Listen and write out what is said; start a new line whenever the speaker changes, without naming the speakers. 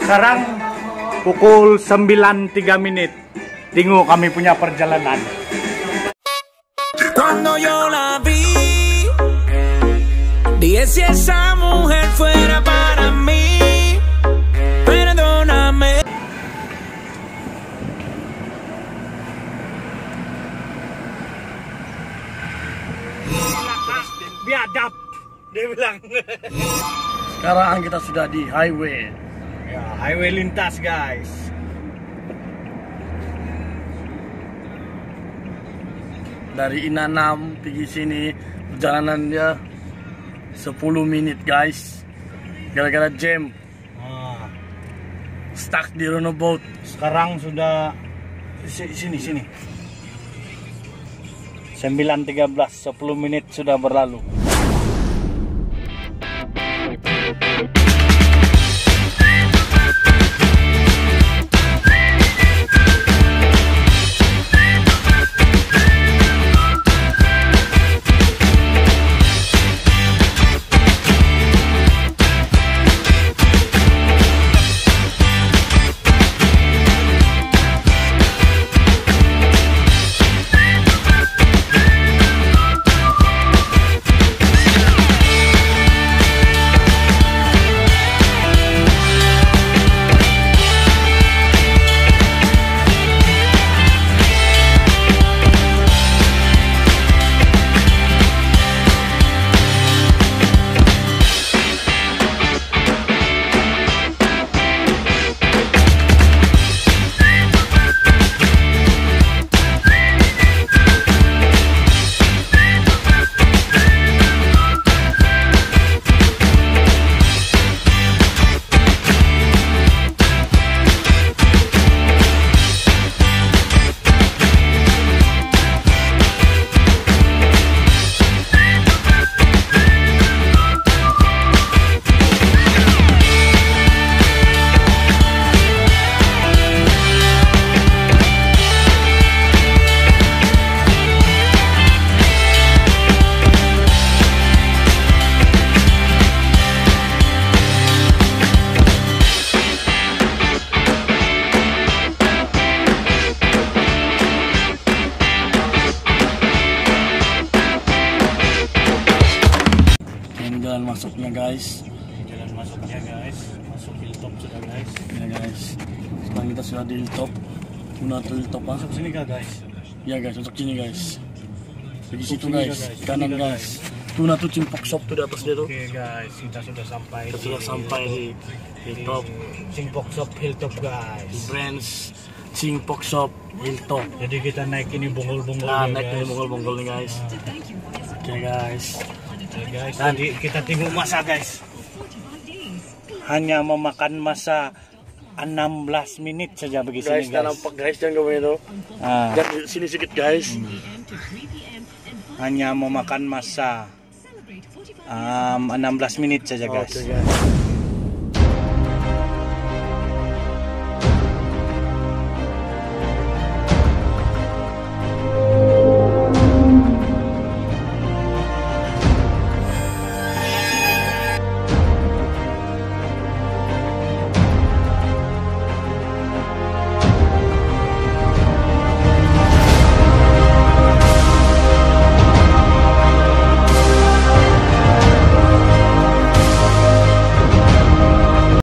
Sekarang pukul 9.03. Tengok kami punya perjalanan.
Cuando yo la vi, dije si esa mujer fuera para mí, perdóname.
Biadab, dia bilang.
Sekarang kita sudah di highway.
Ya, highway lintas guys.
Dari Inanam pergi sini perjalanannya 10 menit guys. Gara-gara jam. Stuck di runabout.
Sekarang sudah sini. 9.13, 10 menit sudah berlalu.
Jalan masuknya guys.
Jalan masuknya guys. Masuk hilltop sudah guys.
Ya guys. Sekarang kita sudah di hilltop. Tuna tuh hilltop ah.
Masuk sini kah guys?
Ya guys, masuk sini guys. Pergi situ
sini
guys.
guys.
Kanan
Sini,
guys. Tuna tuh Cimpok Shop tuh di atas dia tuh.
Oke guys, kita sudah sampai.
Kita sudah sampai di hilltop.
Cimpok Shop Hilltop guys.
Di branch Cimpok Shop hilltop.
Jadi kita naik ini bonggol-bonggol.
Nah, naik dari bonggol-bonggol nih guys. Oke guys.
Oke guys, tadi kita tengok masa guys. Hanya memakan masa 16 menit saja bagi
Guys,
sini guys.
nampak guys jangan kau itu. Jangan sini sedikit guys.
Hanya memakan masa 16 menit saja guys.
Oke guys.